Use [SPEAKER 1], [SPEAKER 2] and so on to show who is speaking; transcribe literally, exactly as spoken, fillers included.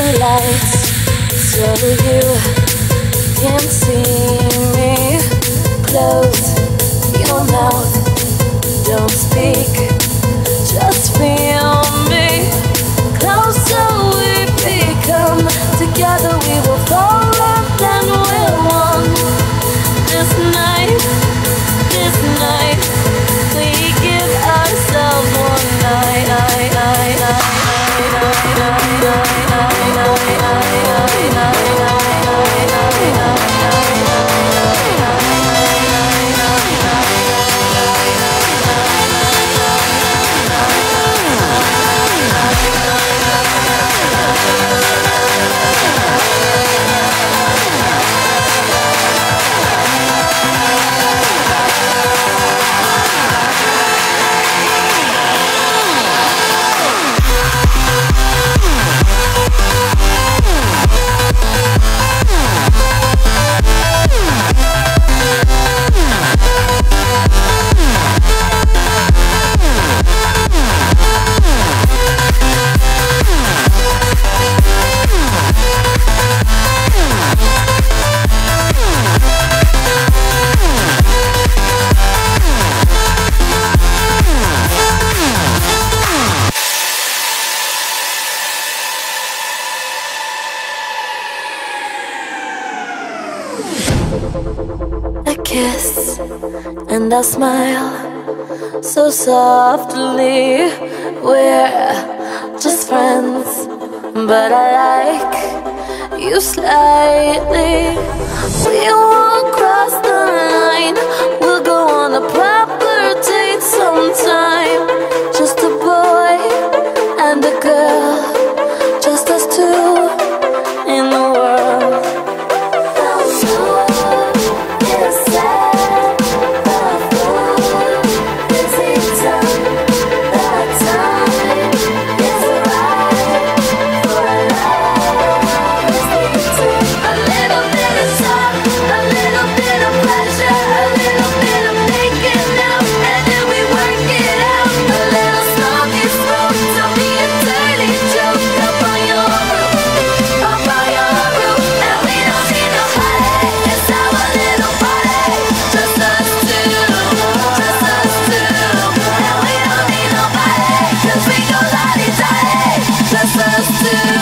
[SPEAKER 1] lights so you can see me. Close your mouth, don't speak, just feel me. Closer we become, together we will fall up and we're one. This night, this night, we give ourselves one night. I, I, I, I, I, I, kiss and I smile so softly. We're just friends, but I like you slightly. We won't cross the line, we'll go on a proper date sometime. Just a boy and a girl, just us two in the world. Just us two.